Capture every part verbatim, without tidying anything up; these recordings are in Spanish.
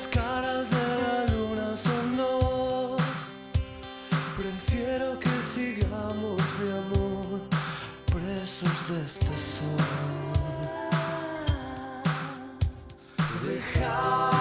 Las caras de la luna son dos. Prefiero que sigamos, mi amor, presos de este sol. Dejar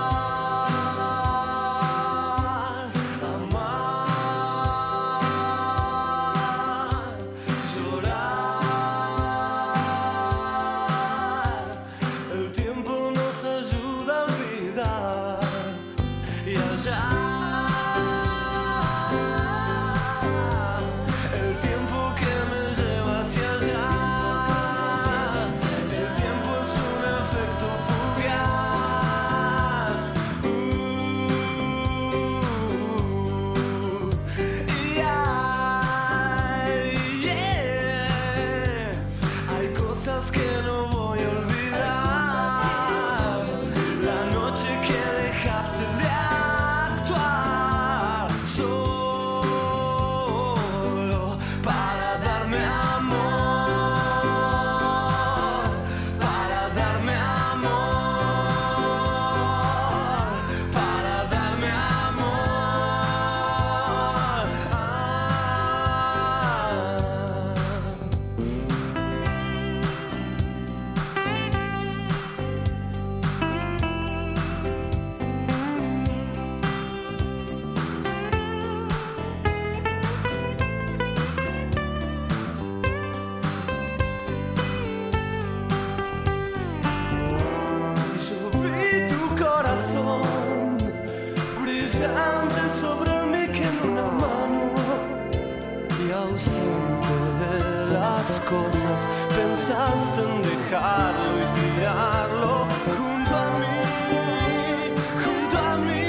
sobre mí que en una mano y ausente de las cosas pensaste en dejarlo y tirarlo junto a mí, junto a mí.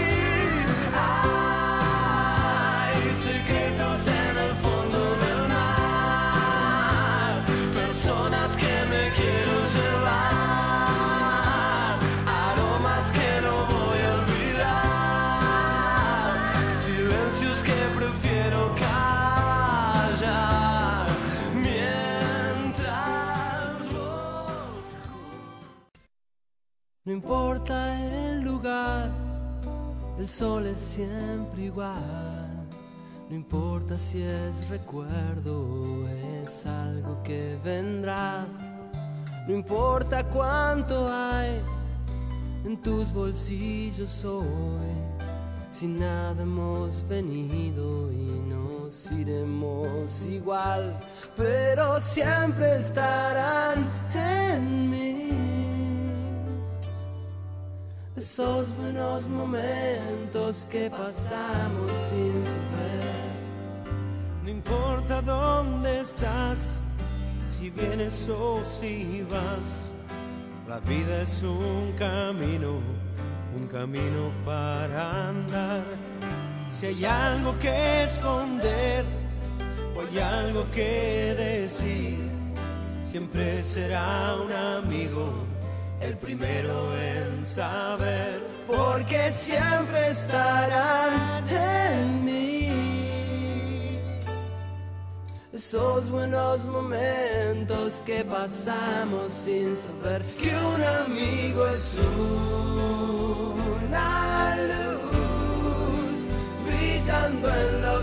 Hay secretos en el fondo del mar, personas que me quiero llevar, aromas que no voy a olvidar, silencios que prefiero callar mientras vos. No importa el lugar, el sol es siempre igual. No importa si es recuerdo o es algo que vendrá. No importa cuánto hay en tus bolsillos hoy, si nada hemos venido y nos iremos igual, pero siempre estarán en mí esos buenos momentos que pasamos sin saber. No importa dónde estás, si vienes o si vas, la vida es un camino, un camino para andar. Si hay algo que esconder o hay algo que decir, siempre será un amigo el primero en saber, porque siempre estarán en mí esos buenos momentos que pasamos sin saber que un amigo es una luz brillando en la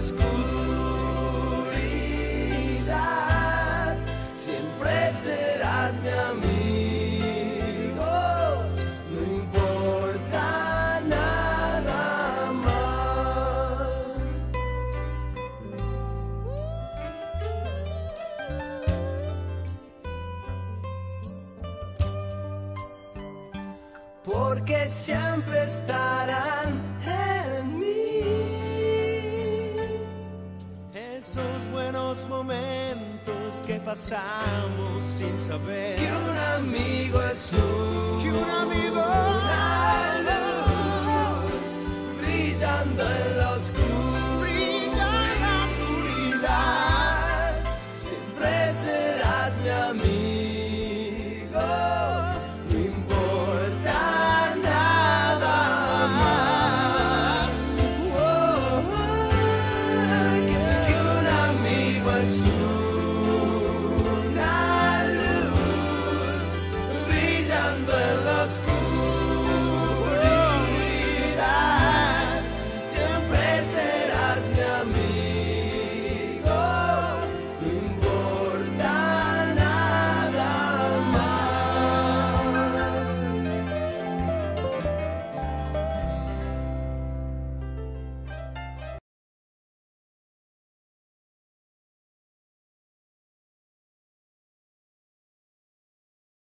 oscuridad. Siempre serás mi amigo, no importa nada más. Porque siempre estarán en mí esos buenos momentos que pasamos sin saber que un amigo